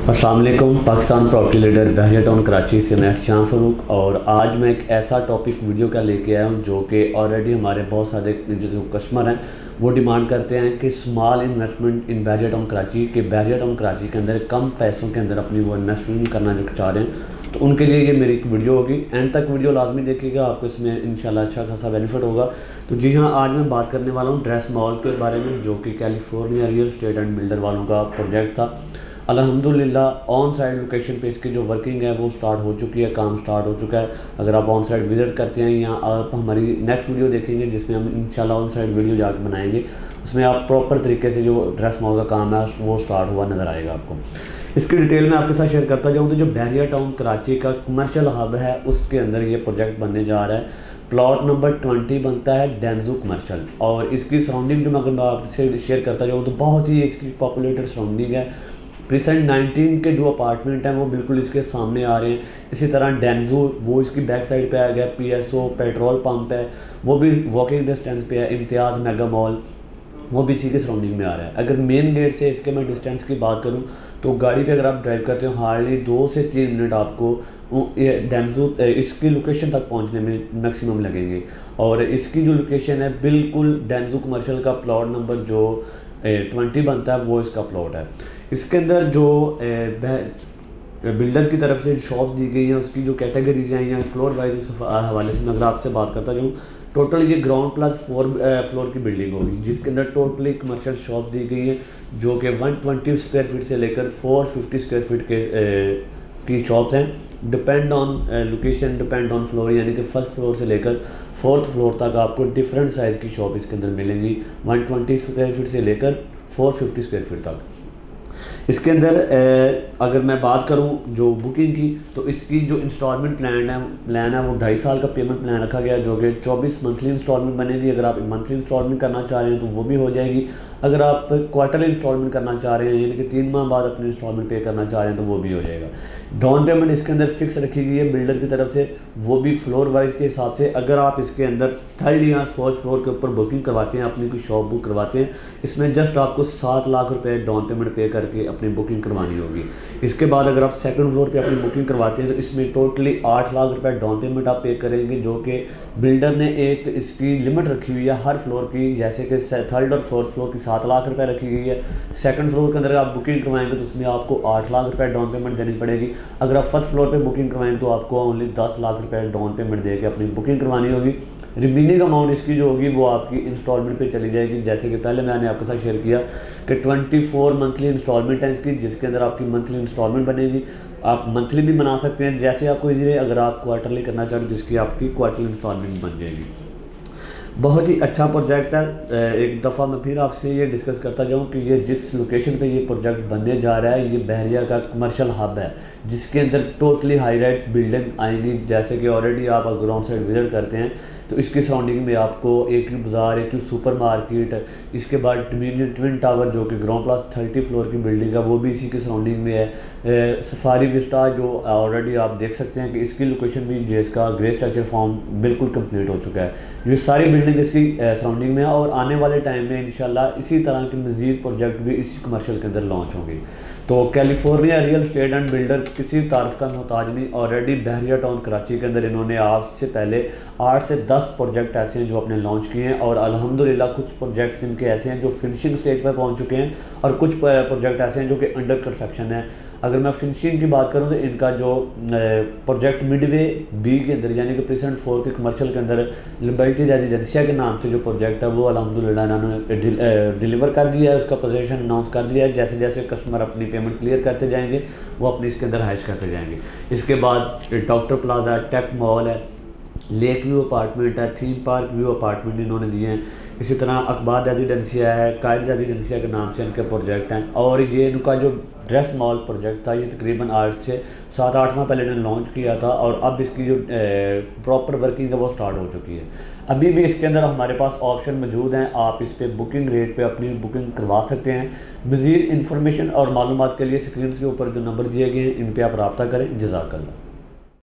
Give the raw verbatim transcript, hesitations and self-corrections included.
अस्सलाम वालेकुम। Pakistan property leader Bahria town Karachi से मैं शाम फ़ारूक और आज मैं एक ऐसा टॉपिक वीडियो का लेके आया हूँ जो कि ऑलरेडी हमारे बहुत सारे जो कस्टमर हैं वो डिमांड करते हैं कि small investment in Bahria town Karachi के बहरिया टाउन कराची के अंदर कम पैसों के अंदर अपनी वो इन्वेस्टमेंट करना जो चाह रहे हैं, तो उनके लिए ये मेरी एक वीडियो होगी। एंड तक वीडियो लाजमी देखिएगा, आपको इसमें इंशाल्लाह अच्छा खासा बेनिफिट होगा। तो जी हाँ, आज मैं बात करने वाला हूँ ड्रेस मॉल के बारे में जो कि California real estate and builder वालों का प्रोजेक्ट था। अल्हम्दुलिल्लाह ऑन साइड लोकेशन पे इसकी जो वर्किंग है वो स्टार्ट हो चुकी है, काम स्टार्ट हो चुका है। अगर आप ऑन साइड विज़िट करते हैं या आप हमारी नेक्स्ट वीडियो देखेंगे जिसमें हम इंशाल्लाह ऑन साइड वीडियो जाकर बनाएंगे, उसमें आप प्रॉपर तरीके से जो ड्रेस मॉल का काम है वो स्टार्ट हुआ नज़र आएगा आपको। इसकी डिटेल मैं आपके साथ शेयर करता जाऊँ तो जो बहरिया टाउन कराची का कमर्शियल हब है उसके अंदर ये प्रोजेक्ट बनने जा रहा है। प्लॉट नंबर ट्वेंटी बनता है डेंजू कमर्शियल और इसकी सराउंडिंग जो मैं अगर मैं आपसे शेयर करता जाऊँ तो बहुत ही इसकी पॉपुलेटेड सराउंडिंग है। प्रीसेंट नाइनटीन के जो अपार्टमेंट हैं वो बिल्कुल इसके सामने आ रहे हैं। इसी तरह डेंजू वो इसकी बैक साइड पे आ गया। पीएसओ पेट्रोल पंप है वो भी वॉकिंग डिस्टेंस पे है। इम्तियाज़ मेगा मॉल वो भी इसी के सराउंडिंग में आ रहा है। अगर मेन गेट से इसके मैं डिस्टेंस की बात करूं तो गाड़ी पे अगर आप ड्राइव करते हो हार्डली दो से तीन मिनट आपको डेंजू इसकी लोकेशन तक पहुंचने में मैक्सिमम लगेंगे। और इसकी जो लोकेशन है बिल्कुल डेंजू कमर्शियल का प्लॉट नंबर जो ट्वेंटी बनता है वो इसका प्लॉट है। इसके अंदर जो बिल्डर्स की तरफ से शॉप दी गई हैं उसकी जो कैटेगरीज हैं या फ्लोर वाइज उस हवाले से मैं अगर आपसे बात करता जाऊँ, टोटल ये ग्राउंड प्लस फोर फ्लोर की बिल्डिंग होगी जिसके अंदर टोटली कमर्शियल शॉप दी गई है जो कि वन ट्वेंटी स्क्वायर फीट से लेकर फोर फिफ्टी स्क्वायर फीट के की शॉप्स हैं। Depend on location, depend on floor, यानी कि फर्स्ट फ्लोर से लेकर फोर्थ फ्लोर तक आपको डिफरेंट साइज़ की शॉप इसके अंदर मिलेंगी, वन ट्वेंटी स्क्वायर फीट से लेकर फोर फिफ्टी स्क्वायर फीट तक। इसके अंदर अगर मैं बात करूं जो बुकिंग की तो इसकी जो इंस्टॉलमेंट प्लान है प्लान है वो ढाई साल का पेमेंट प्लान रखा गया जो कि चौबीस मंथली इंस्टॉलमेंट बनेगी। अगर आप मंथली इंस्टॉलमेंट करना चाह रहे हैं तो वो भी हो जाएगी। अगर आप क्वार्टरली इंस्टॉलमेंट करना चाह रहे हैं यानी कि तीन माह बाद अपनी इंस्टॉलमेंट पे करना चाह रहे हैं तो वो भी हो जाएगा। डाउन पेमेंट इसके अंदर फिक्स रखी गई है बिल्डर की तरफ से, वो भी फ्लोर वाइज के हिसाब से। अगर आप इसके अंदर थर्ड या फोर्थ फ्लोर के ऊपर बुकिंग करवाते हैं, अपनी कोई शॉप बुक करवाते हैं, इसमें जस्ट आपको सात लाख रुपए डाउन पेमेंट पे करके अपनी बुकिंग करवानी होगी। इसके बाद अगर आप सेकंड फ्लोर पे अपनी बुकिंग करवाते हैं तो इसमें टोटली आठ लाख रुपए डाउन पेमेंट आप पे करेंगे जो कि बिल्डर ने एक इसकी लिमिट रखी हुई है हर फ्लोर की, जैसे कि थर्ड और फोर्थ फ्लोर की सात लाख रुपए रखी गई है। सेकंड फ्लोर के अंदर आप बुकिंग करवाएंगे तो उसमें आपको आठ लाख रुपए डाउन पेमेंट देनी पड़ेगी। अगर आप फर्स्ट फ्लोर पे बुकिंग करवाएंगे तो आपको ओनली दस लाख रुपए डाउन पेमेंट दे के अपनी बुकिंग करवानी होगी। रिमेनिंग अमाउंट इसकी जो होगी वो आपकी इंस्टॉलमेंट पे चली जाएगी। जैसे कि पहले मैंने आपके साथ शेयर किया कि ट्वेंटी फोर मंथली इंस्टॉलमेंट है इसकी, जिसके अंदर आपकी मंथली इंस्टॉलमेंट बनेगी। आप मंथली भी बना सकते हैं जैसे आपको इजी रहे। अगर आप क्वार्टरली करना चाहते हैं जिसकी आपकी क्वार्टरली इंस्टॉलमेंट बन जाएगी। बहुत ही अच्छा प्रोजेक्ट है। एक दफ़ा मैं फिर आपसे ये डिस्कस करता जाऊँ कि ये जिस लोकेशन पे ये प्रोजेक्ट बनने जा रहा है ये बहरिया का कमर्शियल हब है जिसके अंदर टोटली हाई राइट्स बिल्डिंग आएंगी। जैसे कि ऑलरेडी आप अगर ग्राउंड साइड विज़िट करते हैं तो इसकी सराउंडिंग में आपको एक यू बाज़ार, एक यू सुपर मार्केट, इसके बाद डोमिनियन ट्विन टावर जो कि ग्राउंड प्लस थर्टी फ्लोर की बिल्डिंग है वो भी इसी की सराउंडिंग में है। सफारी विस्टा जो ऑलरेडी आप देख सकते हैं कि इसकी लोकेशन भी जिसका ग्रे स्ट्रक्चर फॉर्म बिल्कुल कंप्लीट हो चुका है। ये सारी बिल्डिंग इसकी सराउंडिंग में है और आने वाले टाइम में इंशाल्लाह इसी तरह के मज़ीद प्रोजेक्ट भी इसी कमर्शियल के अंदर लॉन्च होंगे। तो California real estate and builder किसी तारीफ का मोहताज नहीं। ऑलरेडी बहरिया टाउन कराची के अंदर इन्होंने आपसे पहले आठ से दस प्रोजेक्ट ऐसे हैं जो अपने लॉन्च किए हैं और अल्हम्दुलिल्लाह कुछ प्रोजेक्ट्स इनके ऐसे हैं जो फिनिशिंग स्टेज पर पहुंच चुके हैं और कुछ प्रोजेक्ट ऐसे हैं जो कि अंडर कंस्ट्रक्शन है। अगर मैं फिनिशिंग की बात करूं तो इनका जो प्रोजेक्ट मिडवे बी के अंदर यानी कि प्रीसेंट फोर के कमर्शियल के अंदर लिबर्टी रेजिडेंशिया के नाम से जो प्रोजेक्ट है वो अल्हम्दुलिल्लाह इन्होंने डिलीवर कर दिया है, उसका पोजीशन अनाउंस कर दिया है। जैसे जैसे कस्टमर अपनी पेमेंट क्लियर करते जाएंगे वो अपनी इसके अंदर हाइश करते जाएंगे। इसके बाद डॉक्टर प्लाजा है, टेक मॉल है, लेक व्यू अपार्टमेंट है, थीम पार्क व्यू अपार्टमेंट इन्होंने दिए हैं। इसी तरह अखबार रेजिडेंसिया है, कायद रेजिडेंसिया के नाम से इनके प्रोजेक्ट हैं। और ये इनका जो ड्रेस मॉल प्रोजेक्ट था ये तकरीबन आठ से सात आठ माह पहले इन्होंने लॉन्च किया था और अब इसकी जो प्रॉपर वर्किंग है वो स्टार्ट हो चुकी है। अभी भी इसके अंदर हमारे पास ऑप्शन मौजूद हैं, आप इस पर बुकिंग रेट पे अपनी बुकिंग करवा सकते हैं। मज़ीद इन्फॉर्मेशन और मालूमात के लिए स्क्रीन के ऊपर जो नंबर दिए गए हैं इन पर आप रब्ता करें। जज़ाकल्लाह।